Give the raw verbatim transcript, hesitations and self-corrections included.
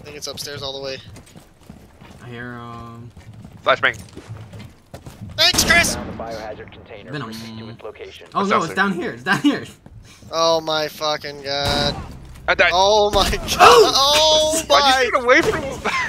think it's upstairs all the way. I hear um. Flashbang. Thanks, Chris! Found the biohazard container. Venom. Proceed to its location. Oh What's no, else it's there? down here. It's down here. Oh my fucking god. I died. Oh my god. Oh! Oh Why'd my. you get away from him?